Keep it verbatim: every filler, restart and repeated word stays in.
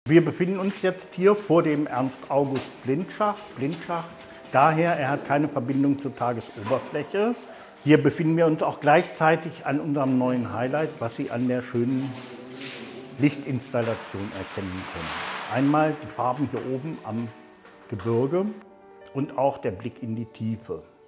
Wir befinden uns jetzt hier vor dem Ernst-August-Blindschacht. Blindschacht, daher, er hat keine Verbindung zur Tagesoberfläche. Hier befinden wir uns auch gleichzeitig an unserem neuen Highlight, was Sie an der schönen Lichtinstallation erkennen können. Einmal die Farben hier oben am Gebirge und auch der Blick in die Tiefe.